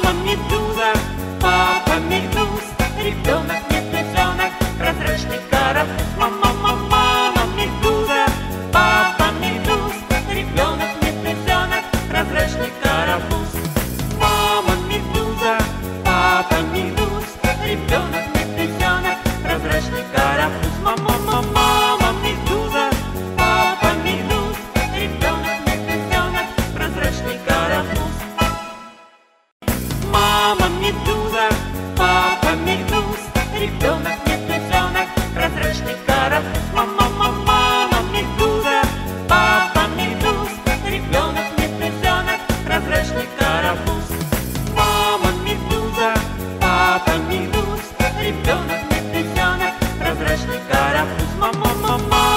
Мама медуза, папа медуз, ребенок медвежонок, прозрачный карапуз. Мама медуза, папа медуз, ребенок медвежонок, прозрачный карапуз. Мама медуза, папа медуз, ребенок медвежонок, прозрачный карапуз. Мама медуза, папа медуз, ребенок медвежонок, прозрачный карапуз. Мама медуза, папа медуз, ребенок медвежонок, прозрачный карапуз. Мама медуза, папа медуз, ребенок медвежонок, прозрачный карапуз. Мама медуза, папа медуз, ребенок медвежонок, прозрачный карапуз. Мама